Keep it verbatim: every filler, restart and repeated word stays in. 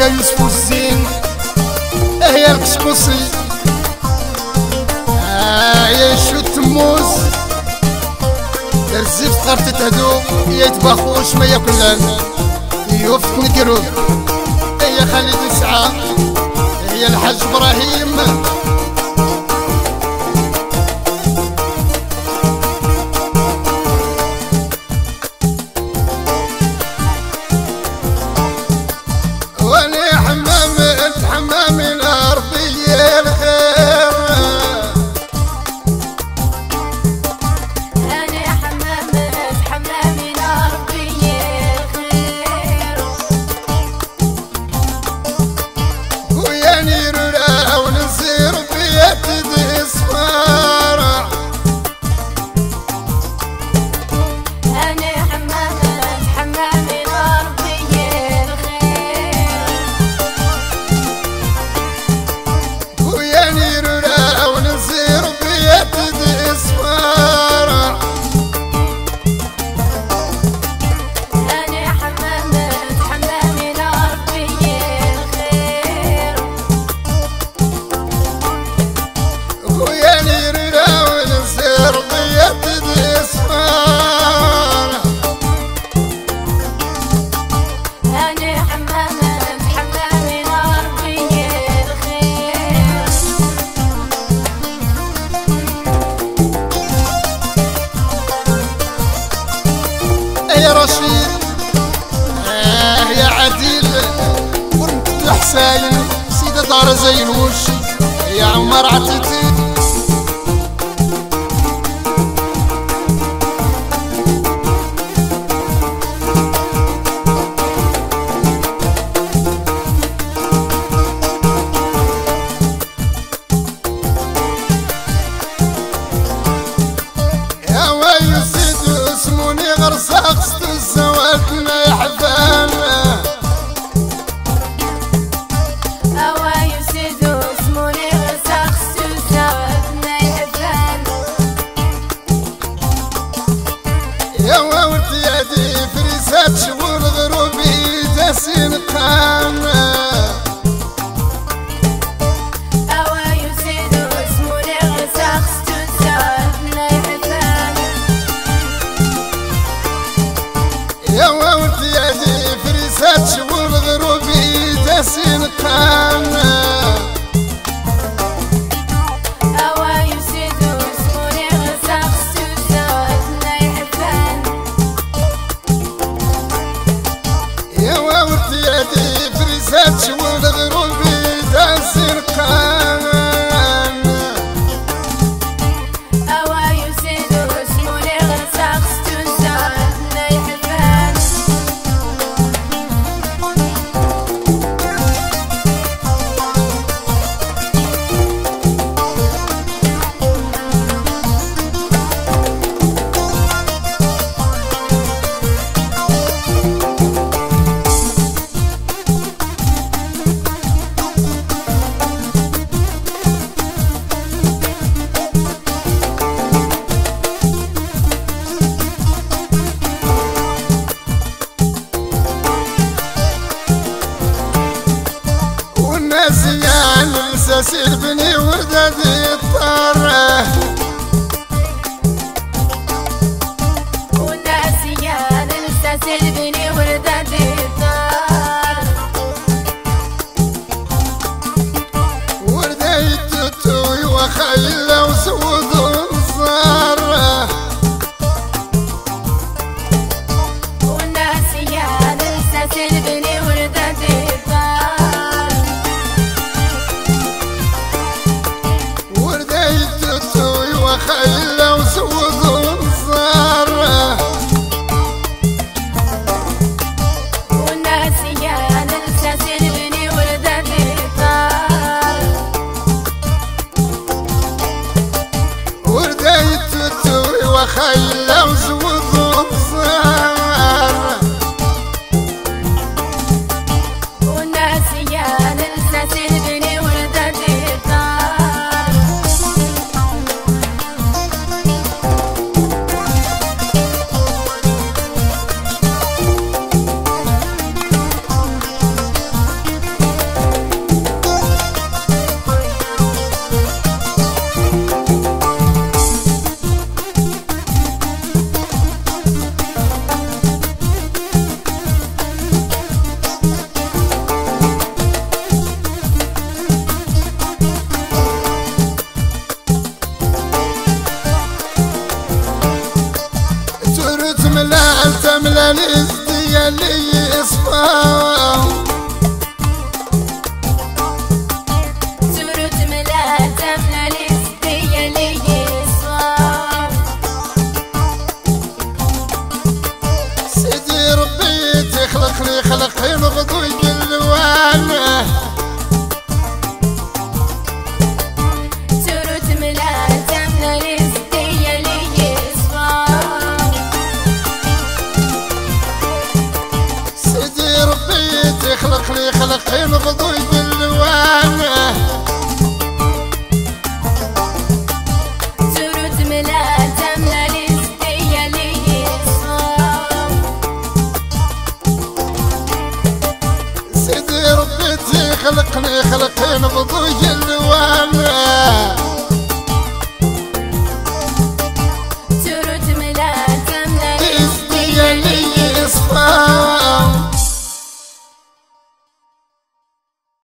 يوسف الزين هي الكسكسي يا شو تموس الزيف قرت تهدو يتبخوش ما ياكلن يوفت نقرب هي خالد سعى هي الحاج ابراهيم يا رشيد آه يا عديل ورنت الحساين سيدة دار زينوش يا عمر عتيتي يا ويل سيدو اسموني غرساقست الزواتنا يا حبانا أوايو سيدو اسموني غرساقست الزواتنا يا حبانا يا وولد يدي فريسات شغل غروبي تاسين قانا أوايو سيدو اسموني غرساقست الزواتنا يا حبانا يا وولد يدي فريسات شغل غروبي تاسين قانا أوايو سيدو اسموني غرساقست الزواتنا يا حبانا يا وولد يدي فريسات شغل غروبي تاسين قانا أوايو سيدو اسموني غرساقست الزواتنا يا حبانا والناس يعني الساسير بني وردادي الطاره والناسيان الساسل بني ورداد الدار ورداي التوتوي وخيلة وسود الزارة والناسيان الساسل بني ورداد الدار سورة ملال تملى لزدي اللي يصفى سورة ملال تملى لزدي اللي يصفى سيدي ربي تخلقني خلقي نغضو الوان سورة ملال تملى لزدي اللي يصفى سيدي ربي تخلقني خلقي نغضو الوان سورة ملال تملى لزدي اللي يصفى سيدي ربي تخلقني خلقي نغضو الوان